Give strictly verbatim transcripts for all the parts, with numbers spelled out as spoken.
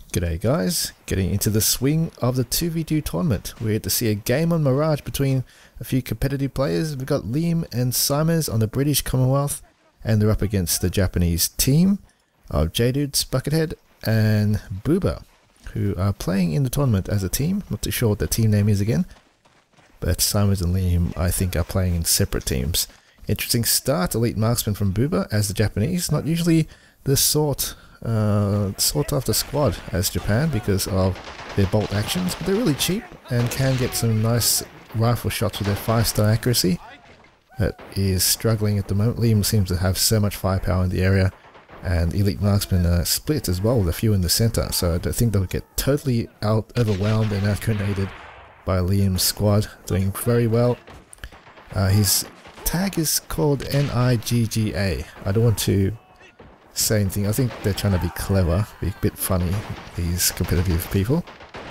G'day guys, getting into the swing of the two v two tournament. We're here to see a game on Mirage between a few competitive players. We've got Liam and Simers on the British Commonwealth, and they're up against the Japanese team of J-Dudes, Buckethead and Booba, who are playing in the tournament as a team. Not too sure what the team name is again, but Simers and Liam I think are playing in separate teams. Interesting start, elite marksman from Booba as the Japanese, not usually the sort uh, sought after squad as Japan because of their bolt actions, but they're really cheap and can get some nice rifle shots with their five star accuracy. That is struggling at the moment. Liam seems to have so much firepower in the area, and elite marksmen are split as well with a few in the center, so I don't think they'll get totally out overwhelmed and out grenaded by Liam's squad. Doing very well. Uh, his tag is called N I G G A. I don't want to say anything. I think they're trying to be clever, be a bit funny, these competitive people.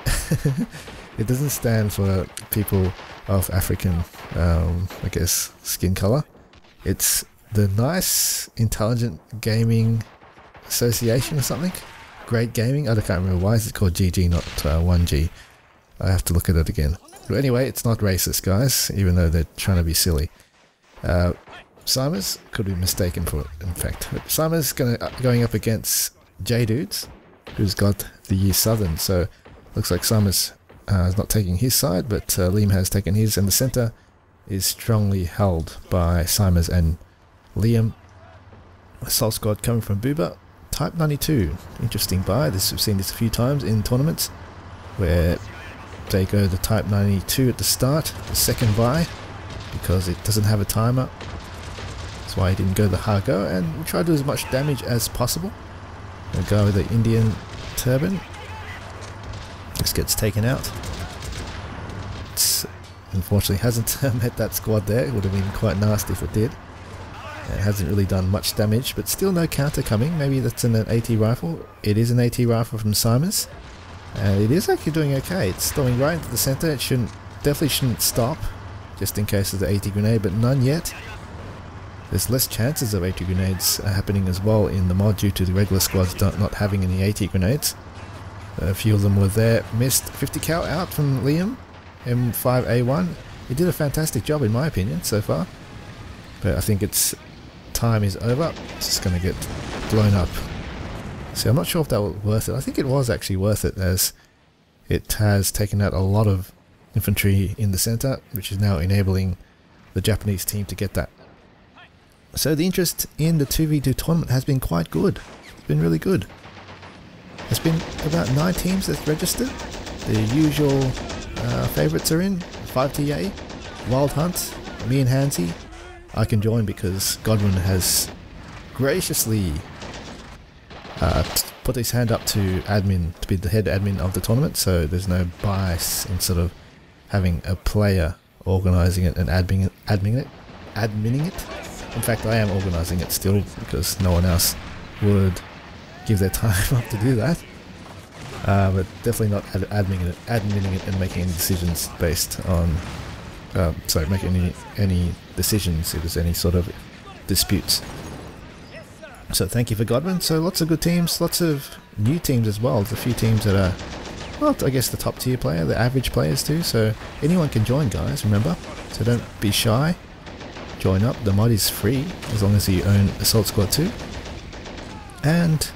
It doesn't stand for people of African, um, I guess, skin color. It's the Nice Intelligent Gaming Association or something. Great Gaming. I can't remember why is it called G G, not uh, one G. I have to look at it again. But anyway, it's not racist, guys, even though they're trying to be silly. Uh, Simers could be mistaken for it, in fact. But Simers gonna uh, going up against J-Dudes, who's got the Southern. So looks like Simers uh, is not taking his side, but uh, Liam has taken his, and the center is strongly held by Simers and Liam. Assault squad coming from Booba. Type ninety-two. Interesting buy. This we've seen this a few times in tournaments where they go the Type ninety-two at the start, the second buy, because it doesn't have a timer. That's why he didn't go the hard go, and we try to do as much damage as possible. We'll go with the Indian turban. This gets taken out. It's unfortunately hasn't met that squad there. It would have been quite nasty if it did. It hasn't really done much damage, but still no counter coming. Maybe that's an AT rifle. It is an AT rifle from Simers, and it is actually doing okay. It's storming right into the center. It shouldn't, definitely shouldn't stop, just in case of the AT grenade, but none yet. There's less chances of AT grenades uh, happening as well in the mod due to the regular squads not having any AT grenades. A few of them were there. Missed. fifty cal out from Liam, M five A one. He did a fantastic job in my opinion so far, but I think its time is over. It's just going to get blown up. So I'm not sure if that was worth it. I think it was actually worth it, as it has taken out a lot of infantry in the center, which is now enabling the Japanese team to get that. So the interest in the two v two tournament has been quite good. It's been really good. There's been about nine teams that's registered. The usual uh, favourites are in. five T A, Wild Hunt, me and Hansy. I can join because Godwin has graciously uh, put his hand up to admin, to be the head admin of the tournament, so there's no bias in sort of having a player organising it and admin it, admin it, adminning it. In fact, I am organising it still because no one else would give their time up to do that. Uh, but definitely not ad adminning it, adminning it and making any decisions based on, uh, sorry, making any any decisions if there's any sort of disputes. So thank you for Godwin. So lots of good teams, lots of new teams as well. There's a few teams that are, well, I guess the top tier player, the average players too. So anyone can join, guys, remember. So don't be shy. Join up. The mod is free as long as you own Assault Squad two. And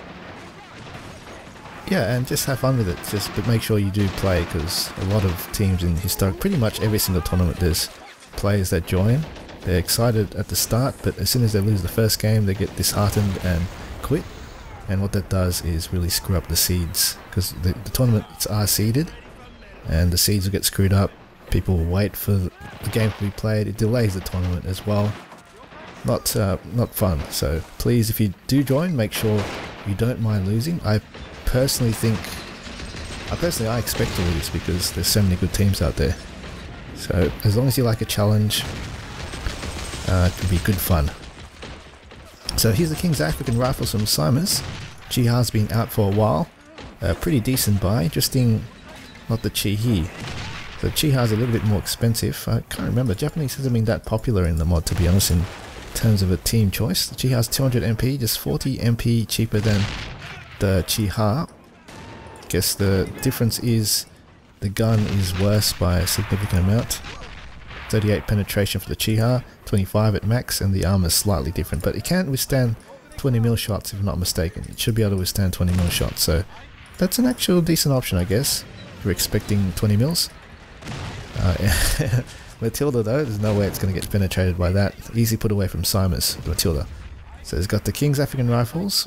yeah, and just have fun with it. Just but make sure you do play, because a lot of teams in historic, pretty much every single tournament, there's players that join. They're excited at the start, but as soon as they lose the first game, they get disheartened and quit. And what that does is really screw up the seeds, because the, the tournaments are seeded, and the seeds will get screwed up. People will wait for the game to be played. It delays the tournament as well. Not uh, not fun. So please, if you do join, make sure you don't mind losing. I personally think, I personally I expect to lose because there's so many good teams out there. So as long as you like a challenge, uh, it can be good fun. So here's the King's African Rifles from Simers. Chiha's been out for a while. A pretty decent buy. Interesting, not the Chihi. The Chiha's a little bit more expensive. I can't remember. Japanese hasn't been that popular in the mod, to be honest, in terms of a team choice. The Chiha's two hundred M P, just forty M P cheaper than the Chiha. Guess the difference is the gun is worse by a significant amount. thirty-eight penetration for the Chiha, twenty-five at max, and the armor is slightly different, but it can withstand twenty mil shots if I'm not mistaken. It should be able to withstand twenty mil shots, so that's an actual decent option, I guess. If you're expecting twenty mils. Uh, Matilda though, there's no way it's going to get penetrated by that. Easy put away from Simers, Matilda. So it's got the King's African Rifles,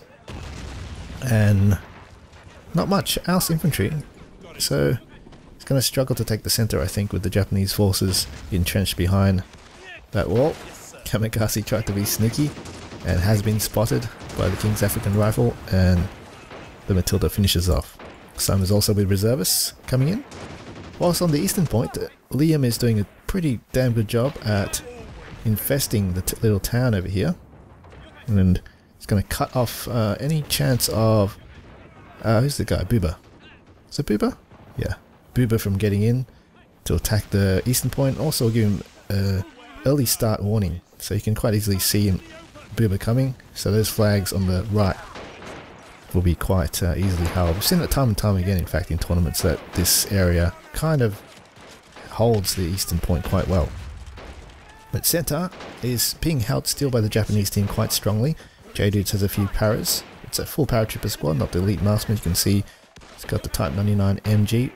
and not much else infantry. So it's going to struggle to take the center, I think, with the Japanese forces entrenched behind that wall. Kamikaze tried to be sneaky and has been spotted by the King's African Rifle, and the Matilda finishes off. Simers also with reservists coming in. Whilst on the eastern point, Liam is doing a pretty damn good job at infesting the t little town over here, and he's going to cut off uh, any chance of uh, who's the guy? Buba. Is it Buba? Yeah, Buba from getting in to attack the eastern point. Also give him an early start warning, so you can quite easily see him, Buba coming. So those flags on the right will be quite uh, easily held. We've seen it time and time again, in fact, in tournaments, that this area kind of holds the eastern point quite well. But center is being held still by the Japanese team quite strongly. J-Dudes has a few paras. It's a full paratrooper squad, not the elite marksman. You can see it's got the Type ninety-nine M G.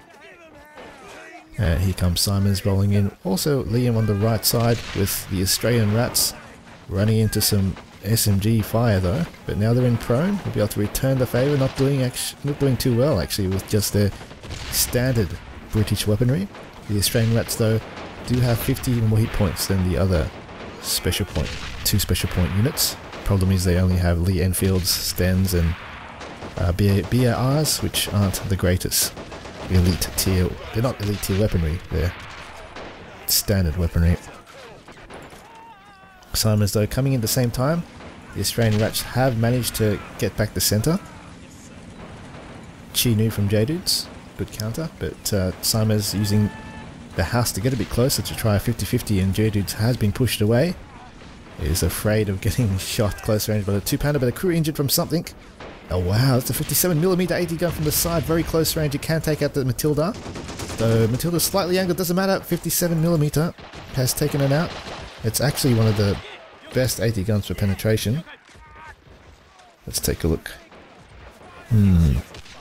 And here comes Simons rolling in. Also Liam on the right side with the Australian Rats running into some S M G fire though. But now they're in prone. We'll be able to return the favour. Not doing actually, not doing too well actually with just their standard British weaponry. The Australian Rats though do have fifty more hit points than the other special point, two special point units. Problem is they only have Lee Enfields, Stens, and uh, B A Rs, which aren't the greatest elite tier. They're not elite tier weaponry. They're standard weaponry. Simons though coming in at the same time. The Australian Rats have managed to get back the centre. Chinu from J-Dudes, good counter, but uh, Simons using the house to get a bit closer to try a fifty fifty, and J-Dudes has been pushed away. Is afraid of getting shot close range by the two pounder, but the crew injured from something. Oh wow, that's a fifty-seven millimeter AT gun from the side, very close range. It can take out the Matilda. Though Matilda's slightly angled, doesn't matter. fifty-seven millimeter has taken it out. It's actually one of the best AT guns for penetration. Let's take a look. Hmm.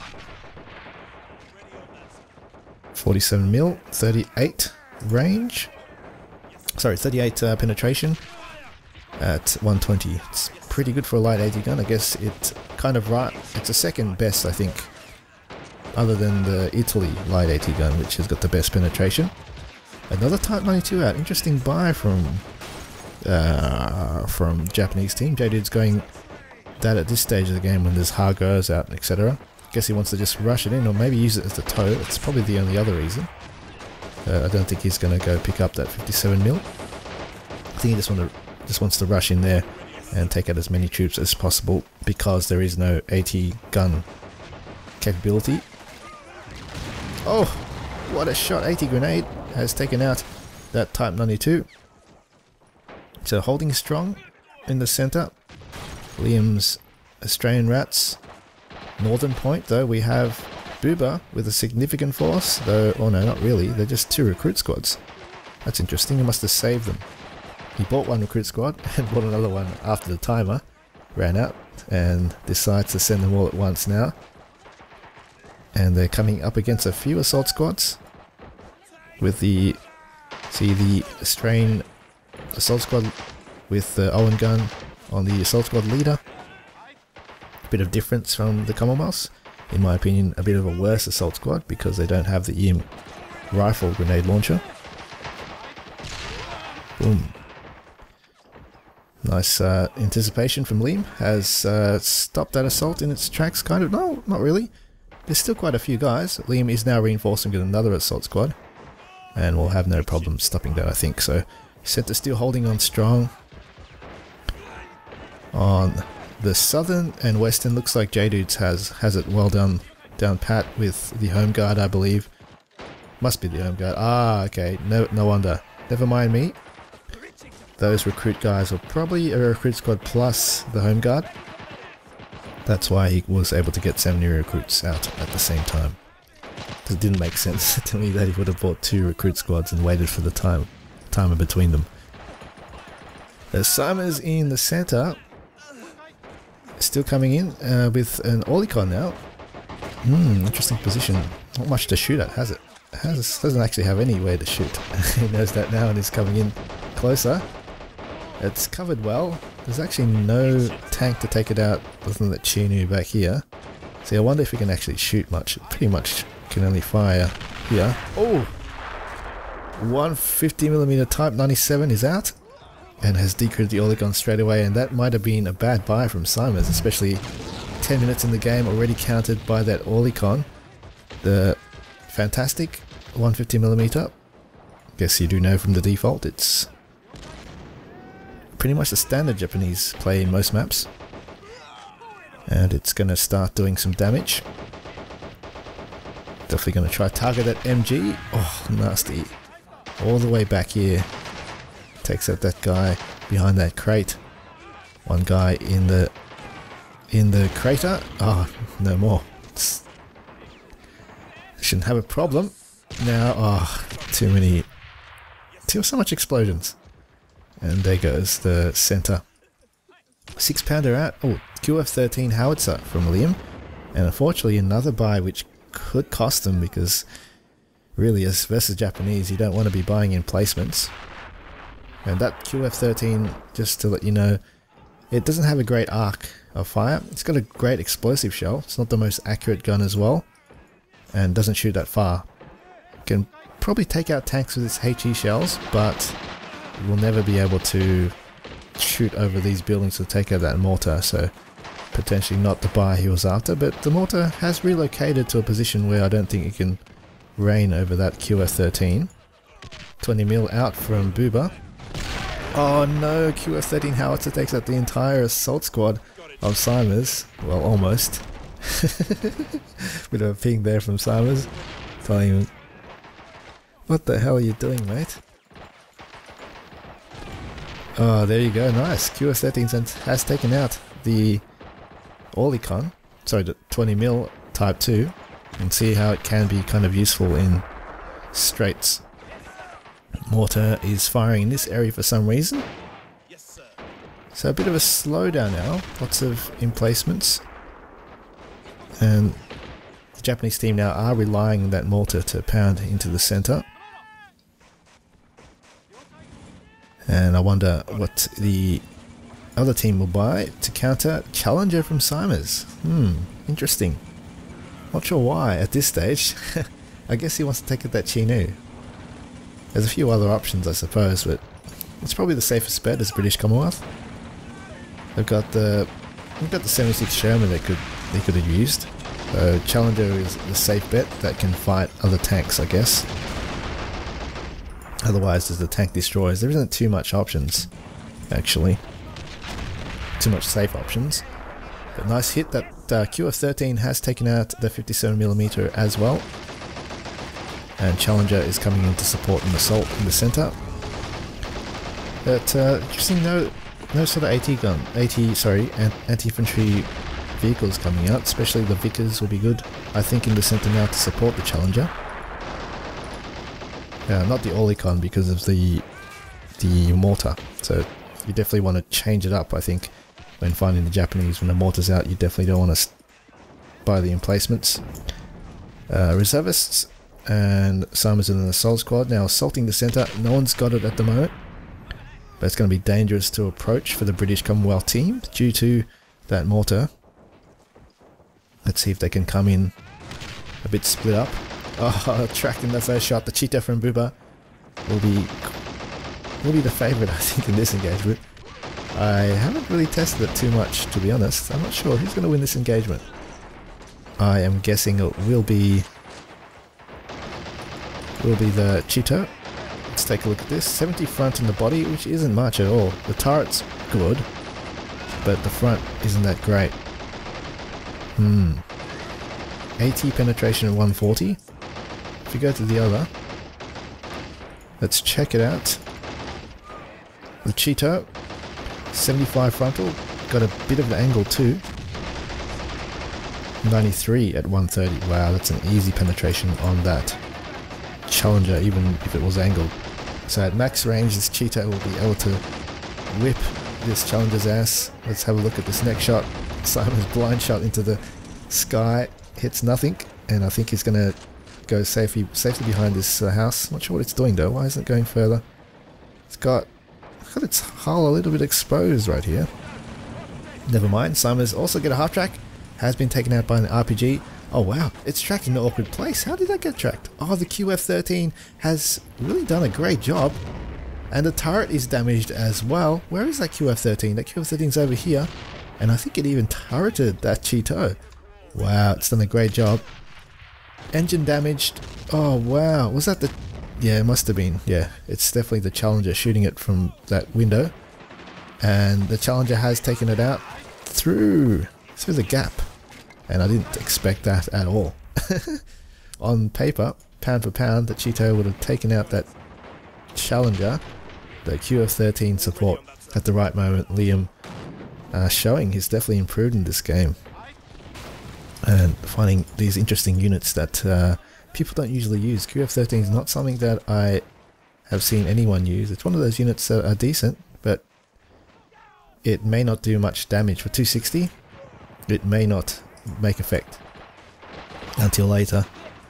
forty-seven mil, thirty-eight range. Sorry, thirty-eight uh, penetration at one twenty. It's pretty good for a light AT gun. I guess it kind of right. It's a second best, I think, other than the Italy light AT gun, which has got the best penetration. Another Type ninety-two out. Interesting buy from uh, from Japanese team. J-Dude's going that at this stage of the game when there's Hargos out, et cetera. Guess he wants to just rush it in, or maybe use it as a tow. It's probably the only other reason. Uh, I don't think he's going to go pick up that fifty-seven mil. I think he just, want to, just wants to rush in there and take out as many troops as possible because there is no AT gun capability. Oh, what a shot! AT grenade has taken out that Type ninety-two. So holding strong in the centre. Liam's Australian Rats. Northern point though, we have Buba with a significant force, though, oh no, not really, they're just two recruit squads. That's interesting, he must have saved them. He bought one recruit squad and bought another one after the timer ran out, and decides to send them all at once now. And they're coming up against a few assault squads with the, see the Australian assault squad with the Owen gun on the assault squad leader. Bit of difference from the Commonwealth. In my opinion, a bit of a worse assault squad because they don't have the E M rifle grenade launcher. Boom. Nice uh, anticipation from Liam. Has uh, stopped that assault in its tracks, kind of. No, not really. There's still quite a few guys. Liam is now reinforcing with another assault squad, and will have no problem stopping that, I think. So, Centre still holding on strong. On the southern and western, looks like J-Dudes has has it well done down pat with the home guard, I believe. Must be the home guard. Ah, okay. No, no wonder. Never mind me. Those recruit guys are probably a recruit squad plus the home guard. That's why he was able to get seven new recruits out at the same time. Because it didn't make sense to me that he would have bought two recruit squads and waited for the time timer between them. The Simers in the center, still coming in uh, with an Olicon now. Hmm, interesting position. Not much to shoot at, has it? Has, doesn't actually have anywhere to shoot. He knows that now and is coming in closer. It's covered well. There's actually no tank to take it out other than that Chinu back here. See, I wonder if we can actually shoot much. It pretty much can only fire here. Oh! one fifty millimeter Type ninety-seven is out and has decreased the Olicon straight away, and that might have been a bad buy from Simers, especially ten minutes in the game already counted by that Olicon. The fantastic one fifty millimeter. Guess you do know from the default it's pretty much the standard Japanese play in most maps. And it's going to start doing some damage. Definitely going to try target that M G. Oh, nasty. All the way back here. Takes out that guy behind that crate. One guy in the in the crater. Oh, no more. It's, shouldn't have a problem. Now, oh, too many. Too so much explosions. And there goes the center. Six pounder out. Oh, Q F thirteen howitzer from Liam. And unfortunately another buy which could cost them, because really as versus Japanese you don't want to be buying in placements. And that Q F thirteen, just to let you know, it doesn't have a great arc of fire. It's got a great explosive shell. It's not the most accurate gun as well. And doesn't shoot that far. Can probably take out tanks with its H E shells, but will never be able to shoot over these buildings to take out that mortar, so potentially not the buy he was after. But the mortar has relocated to a position where I don't think it can reign over that Q F thirteen. twenty mil out from Booba. Oh no, Q F thirteen howitzer takes out the entire assault squad of Simers. Well, almost. Bit of a ping there from Simers. Telling him, what the hell are you doing, mate? Oh, there you go, nice. Q F thirteen has taken out the Olicon, sorry, the twenty mil Type two, and see how it can be kind of useful in straights. Mortar is firing in this area for some reason. So a bit of a slowdown now, lots of emplacements. And the Japanese team now are relying on that mortar to pound into the center. And I wonder what the other team will buy to counter Challenger from Simers. Hmm, interesting. Not sure why at this stage. I guess he wants to take out that Chinu. There's a few other options I suppose, but it's probably the safest bet as British Commonwealth. They've got the they've got the seventy-six Sherman they could they could have used. So Challenger is the safe bet that can fight other tanks, I guess. Otherwise, as the tank destroys, there isn't too much options, actually. Too much safe options. But nice hit. That uh, Q F thirteen has taken out the fifty-seven millimeter as well. And Challenger is coming in to support an assault in the center. But uh, interesting, no, no sort of AT gun, AT sorry, anti-infantry vehicles coming out. Especially the Vickers will be good, I think, in the center now to support the Challenger. Uh, not the Olicon because of the the mortar. So you definitely want to change it up, I think, when finding the Japanese. When the mortar's out, you definitely don't want to buy the emplacements. Uh, reservists and Simers in an assault squad now assaulting the center. No one's got it at the moment, but it's going to be dangerous to approach for the British Commonwealth team due to that mortar. Let's see if they can come in a bit split up. Oh, tracked in the first shot. The cheetah from Booba will be will be the favourite, I think, in this engagement. I haven't really tested it too much, to be honest. I'm not sure who's going to win this engagement. I am guessing it will be will be the cheetah. Let's take a look at this. seventy front in the body, which isn't much at all. The turret's good, but the front isn't that great. Hmm. AT penetration at one forty. If you go to the other, let's check it out. The cheetah, seventy-five frontal, got a bit of an angle too. ninety-three at one thirty. Wow, that's an easy penetration on that Challenger, even if it was angled. So at max range, this Cheeto will be able to whip this Challenger's ass. Let's have a look at this next shot. Simon's blind shot into the sky hits nothing, and I think he's going to go safely, safely behind this uh, house. Not sure what it's doing though. Why isn't it going further? It's got, got its hull a little bit exposed right here. Never mind. Simon's also get a half track. Has been taken out by an R P G. Oh wow, it's tracked in an awkward place. How did that get tracked? Oh, the Q F thirteen has really done a great job. And the turret is damaged as well. Where is that Q F thirteen? That Q F thirteen is over here. And I think it even turreted that Cheeto. Wow, it's done a great job. Engine damaged. Oh wow, was that the... Yeah, it must have been. Yeah, it's definitely the Challenger shooting it from that window. And the Challenger has taken it out through, through the gap. And I didn't expect that at all. On paper, pound for pound, the Cheeto would have taken out that Challenger. The Q F thirteen support at the right moment. Liam uh, showing he's definitely improved in this game. And finding these interesting units that uh, people don't usually use. Q F thirteen is not something that I have seen anyone use. It's one of those units that are decent, but it may not do much damage. For two sixty, it may not make effect until later.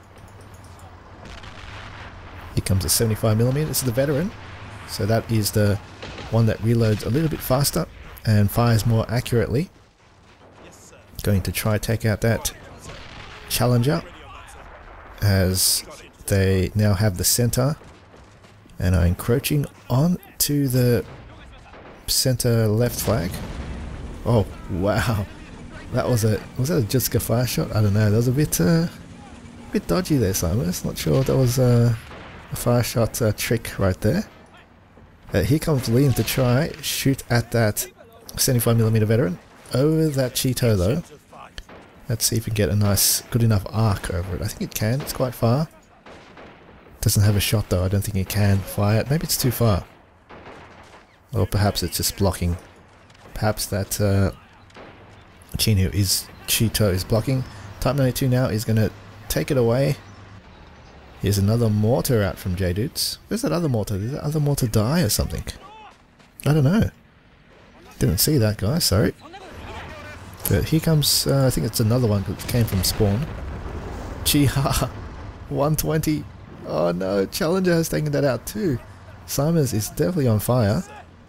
Here comes a seventy-five millimeter. This is the veteran, so that is the one that reloads a little bit faster and fires more accurately. Going to try take out that Challenger as they now have the center and are encroaching on to the center left flag. Oh wow, that was a was that a just a fire shot? I don't know. That was a bit uh, a bit dodgy there, Simon. Not sure that was uh, a fire shot uh, trick right there. Uh, here comes Liam to try shoot at that seventy-five millimeter veteran over that Cheeto though. Let's see if we can get a nice, good enough arc over it. I think it can. It's quite far. Doesn't have a shot though. I don't think it can fire it. Maybe it's too far. Or perhaps it's just blocking. Perhaps that uh, Chino is Cheeto is blocking. Type ninety-two now is going to take it away. Here's another mortar out from J-Dudes. Where's that other mortar? Did that other mortar die or something? I don't know. Didn't see that guy, sorry. But here comes, uh, I think it's another one that came from spawn. Chiha, one twenty. Oh no, Challenger has taken that out too. Simons is definitely on fire.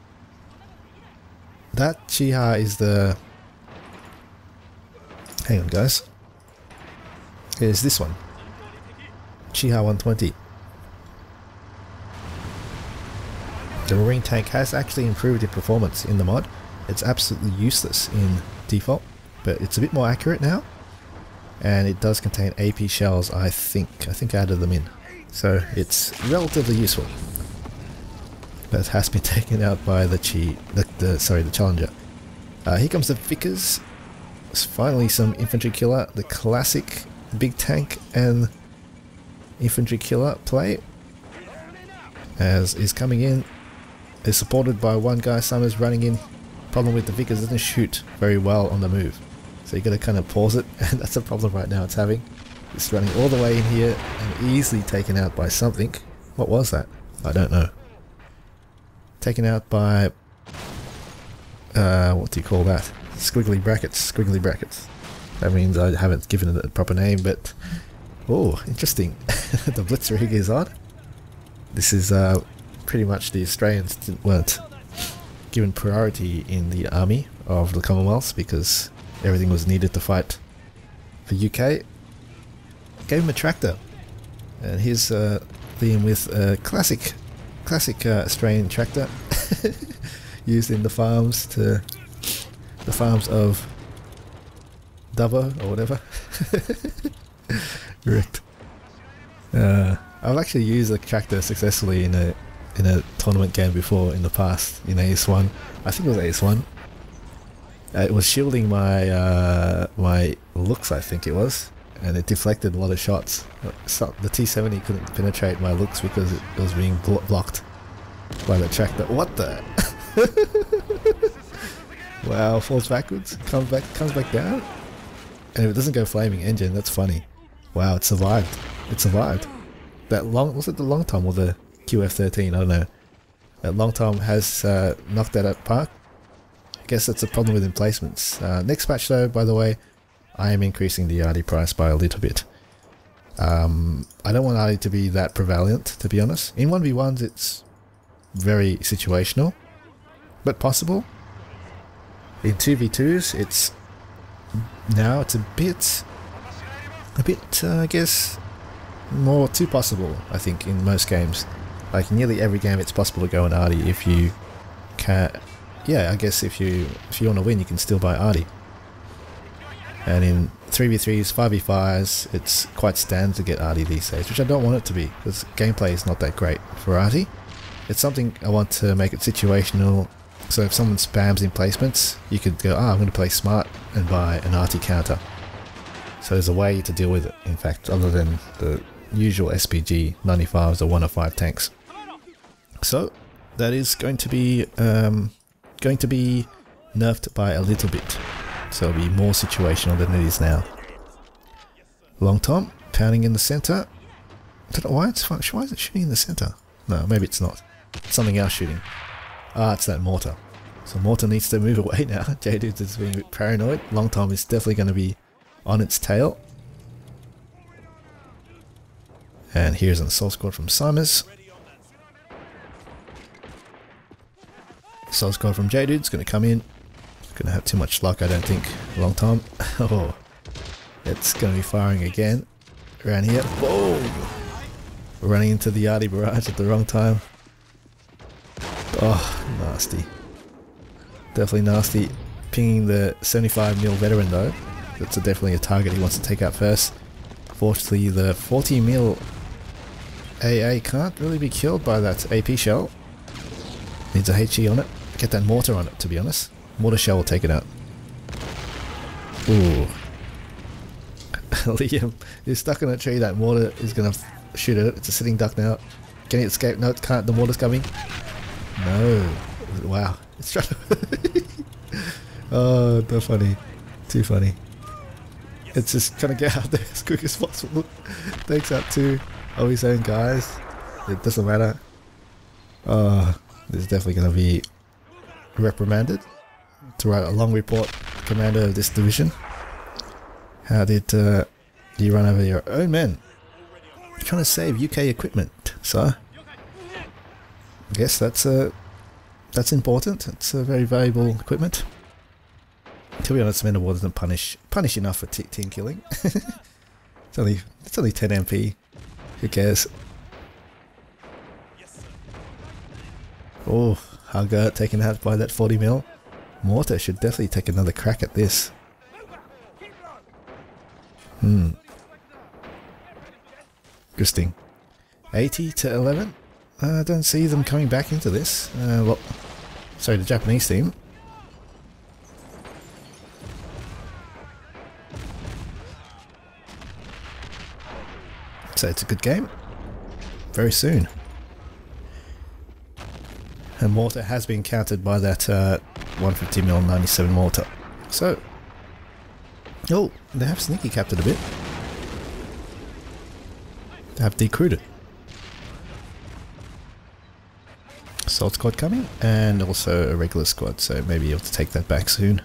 That Chiha is the... Hang on guys. Here's this one. Chiha one twenty. The Marine tank has actually improved in performance in the mod. It's absolutely useless in default, but it's a bit more accurate now. And it does contain A P shells, I think. I think I added them in. So it's relatively useful. But it has been taken out by the Chi, the, the sorry, the Challenger. Uh, here comes the Vickers. It's finally some infantry killer, the classic big tank and infantry killer play. As is coming in, is supported by one guy. Summers running in. Problem with the Vickers, doesn't shoot very well on the move, so you got to kind of pause it, and that's a problem right now it's having. It's running all the way in here and easily taken out by something. What was that? I don't know. Taken out by uh, what do you call that? Squiggly brackets. Squiggly brackets. That means I haven't given it a proper name, but oh, interesting. The Blitzkrieg is on. This is uh, pretty much the Australians didn't, weren't given priority in the army of the Commonwealth because everything was needed to fight for U K. Gave him a tractor, and here's uh, Liam with a classic, classic uh, Australian tractor used in the farms to the farms of Dubbo or whatever. Correct. Uh, I've actually used a tractor successfully in a in a tournament game before in the past in A S one. I think it was A S one. Uh, it was shielding my uh, my looks, I think it was, and it deflected a lot of shots. So the T seventy couldn't penetrate my looks because it was being blo blocked by the tractor. What the? Wow, falls backwards, comes back, comes back down. And if it doesn't go flaming engine, that's funny. Wow, it survived. It survived. That long, was it the long time or the Q F thirteen? I don't know. That long time has uh, knocked that at park. I guess that's a problem with emplacements. Uh, next patch though, by the way, I am increasing the Arty price by a little bit. Um, I don't want Arty to be that prevalent, to be honest. In one v ones it's very situational, but possible. In two v twos it's now it's a bit, a bit uh, I guess, more too possible, I think, in most games. Like nearly every game it's possible to go on Arty if you can. Yeah, I guess if you if you want to win you can still buy Arty. And in three v threes, five v fives, it's quite standard to get Arty these days, which I don't want it to be, because gameplay is not that great for Arty. It's something I want to make it situational, so if someone spams in placements, you could go, ah, I'm going to play smart and buy an Arty counter. So there's a way to deal with it, in fact, other than the usual S P G ninety-fives or one oh five tanks. So that is going to be um, going to be nerfed by a little bit. So it'll be more situational than it is now. Long Tom pounding in the center. I don't know why it's why is it shooting in the center? No, maybe it's not. It's something else shooting. Ah, it's that mortar. So mortar needs to move away now. J-Dudes is being a bit paranoid. Long Tom is definitely going to be on its tail. And here's an assault squad from Simers. Assault squad from J-Dude's going to come in. Gonna have too much luck, I don't think. Long time. Oh, it's gonna be firing again around here. Whoa! Running into the Arty barrage at the wrong time. Oh, nasty. Definitely nasty. Pinging the seventy-five mil veteran though. That's a definitely a target he wants to take out first. Fortunately, the forty mil A A can't really be killed by that A P shell. Needs a H E on it. Get that mortar on it, to be honest. Mortar shell will take it out. Ooh. Liam is stuck in a tree. That mortar is going to shoot at it. It's a sitting duck now. Can it escape? No, it can't. The mortar's coming. No. Wow. It's trying to... Oh, too funny. Too funny. It's just trying to get out there as quick as possible. Takes out two of his own guys. It doesn't matter. Oh, this is definitely going to be reprimanded. To write a long report, commander of this division. How did uh, you run over your own men? You're trying to save U K equipment, sir. I guess that's uh, that's important. It's a very valuable equipment. To be honest, Men of War doesn't punish punish enough for t team killing. It's only it's only ten M P. Who cares? Oh, Hagar taken out by that forty mil. Mortar should definitely take another crack at this. Hmm. Interesting. eighty to eleven? I don't see them coming back into this. Uh, well, sorry, the Japanese team. So it's a good game. Very soon. And mortar has been countered by that uh, one fifty mil ninety-seven mortar. So, oh, they have sneaky capped it a bit. They have decrewed it. Assault squad coming, and also a regular squad, so maybe able to take that back soon.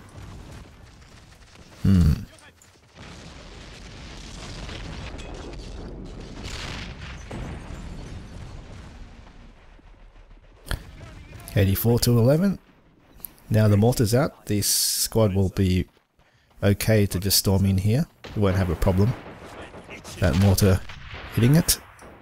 Hmm. eighty-four to eleven. Now the mortar's out. This squad will be okay to just storm in here. We won't have a problem. That mortar hitting it.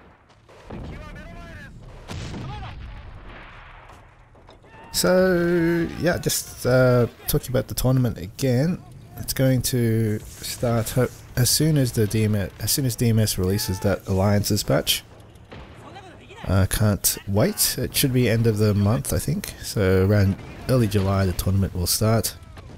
So yeah, just uh, talking about the tournament again. It's going to start as soon as the D M S, as soon as D M S releases that alliances patch. I uh, can't wait. It should be end of the month, I think. So around early July, the tournament will start.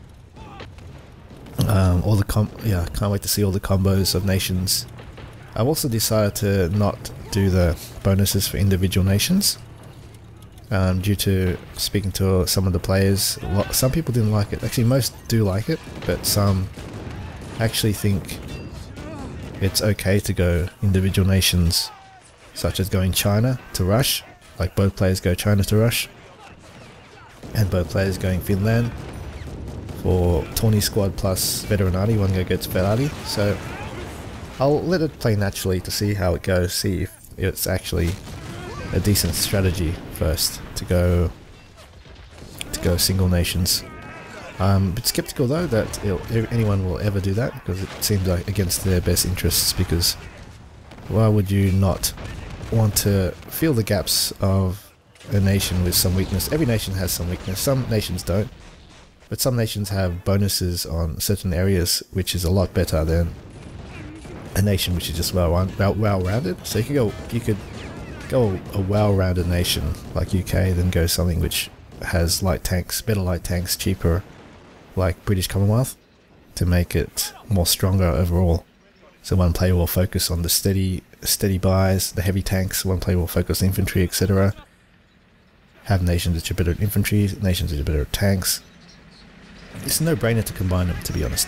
Um, all the com yeah, I can't wait to see all the combos of nations. I've also decided to not do the bonuses for individual nations, um, due to speaking to some of the players. Some people didn't like it. Actually, most do like it, but some I actually think it's okay to go individual nations, such as going China to rush, like both players go China to rush, and both players going Finland for twenty squad plus Veteranati, one guy gets Ferrari. So I'll let it play naturally to see how it goes, see if it's actually a decent strategy first to go to go single nations. I'm a bit skeptical though that it'll, anyone will ever do that, because it seems like against their best interests, because why would you not want to fill the gaps of a nation with some weakness? Every nation has some weakness, some nations don't, but some nations have bonuses on certain areas which is a lot better than a nation which is just well well well-rounded. So you could go you could go a well-rounded nation like U K, then go something which has light tanks, better light tanks, cheaper, like British Commonwealth, to make it more stronger overall. So one player will focus on the steady steady buys, the heavy tanks, one player will focus on infantry, et cetera. Have nations which are better at infantry, nations which are better at tanks. It's a no-brainer to combine them, to be honest.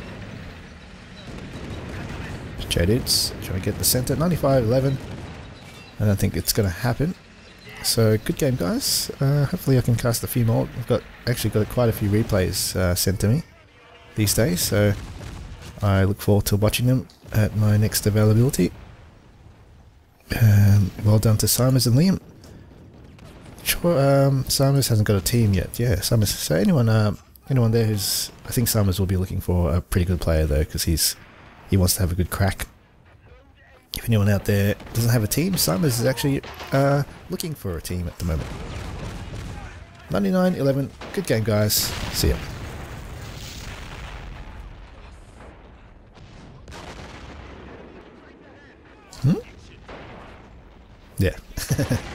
J-Dudes, trying to get the center, ninety-five eleven. I don't think it's going to happen. So, good game, guys. Uh, hopefully I can cast a few more. I've got actually got quite a few replays uh, sent to me these days, so I look forward to watching them at my next availability. Um, well done to Simers and Liam. Sure, um, Simers hasn't got a team yet. Yeah, Simers. So anyone, uh, anyone there who's, I think Simers will be looking for a pretty good player though, because he's he wants to have a good crack. If anyone out there doesn't have a team, Simers is actually uh, looking for a team at the moment. ninety-nine eleven. Good game, guys. See ya. Hmm? Yeah.